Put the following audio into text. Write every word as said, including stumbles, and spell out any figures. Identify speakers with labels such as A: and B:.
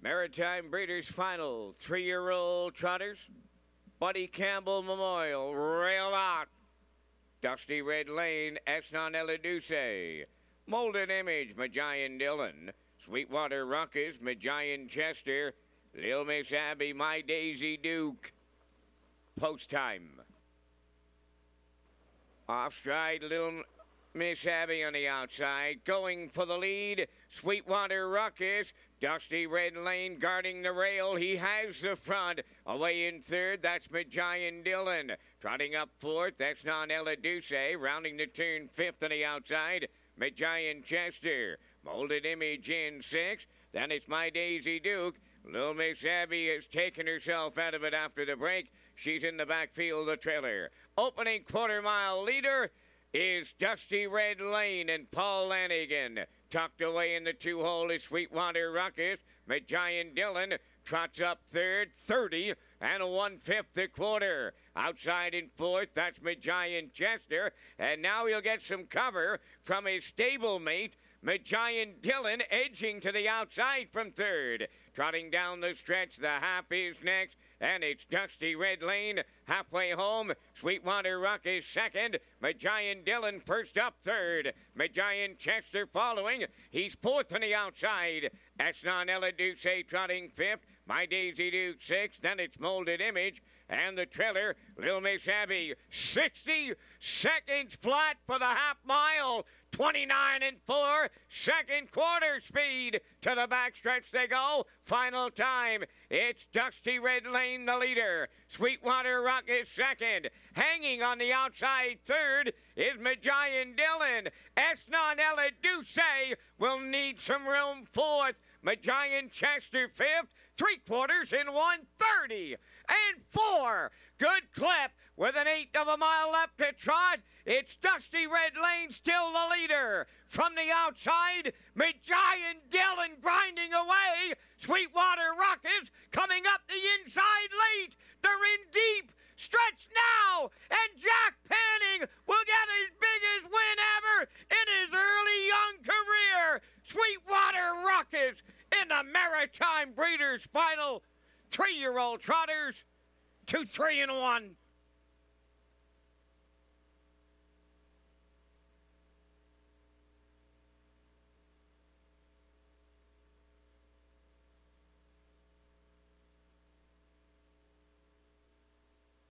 A: Maritime Breeders' Final, three-year-old trotters. Buddy Campbell Memorial, Rail Out. Dusty Red Lane, Esnon Eladuce. Molded Image, Majayan Dillon. Sweetwater Ruckus, Majayan Chester. Lil Miss Abby, My Daisy Duke. Post time. Off stride, Lil Miss Abby on the outside. Going for the lead, Sweetwater Ruckus. Dusty Red Lane guarding the rail. He has the front. Away in third, that's Majayan Dillon. Trotting up fourth, that's Non Eladuce. Rounding the turn fifth on the outside, Majayan Chester. Molded Image in sixth. Then it's My Daisy Duke. Little Miss Abby has taken herself out of it after the break. She's in the backfield, the trailer. Opening quarter mile leader is Dusty Red Lane and Paul Lanigan. Tucked away in the two-hole is Sweetwater Ruckus. Majayan Dillon trots up third, thirty, and a one-fifth a quarter. Outside in fourth, that's Majayan Chester. And now he'll get some cover from his stablemate, Majayan Dillon, edging to the outside from third. Trotting down the stretch, the half is next. And it's Dusty Red Lane halfway home. Sweetwater Ruckus second. Majayan Dillon first up third. Majayan Chester following. He's fourth on the outside. Esnon Eladuce trotting fifth. My Daisy Duke sixth. Then it's Molded Image. And the trailer, Lil Miss Abby, sixty seconds flat for the half mile. twenty-nine and four, second quarter speed. To the backstretch they go. Final time, it's Dusty Red Lane, the leader. Sweetwater Ruckus second. Hanging on the outside third is Majayan Dillon. Esnon Eladuce will need some room fourth. Majayan Chester fifth. Three quarters in one thirty and four. Good clip with an eighth of a mile left to trot. It's Dusty Red Lane still the leader. From the outside, Majayan Dillon grinding away. Sweetwater Ruckus coming up the inside late. They're in deep. Stretch now. And Jack Panning will get his biggest win ever in his early young career. Sweetwater Ruckus in the Maritime Breeders' Final. Three-year-old trotters, two, three, and one.